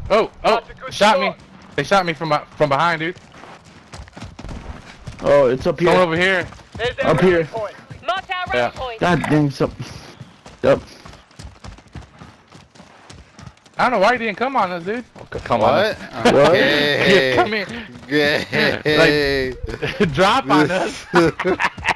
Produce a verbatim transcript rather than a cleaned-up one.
Oh, oh, shot me. They shot me from from behind, dude. Oh, it's up here. Come over here. Up here. Marked our Yeah. rally point. God dang, something. Yep. I don't know why you didn't come on us, dude. Okay, come What? on. Okay. Come here. Gay. Like, drop on us.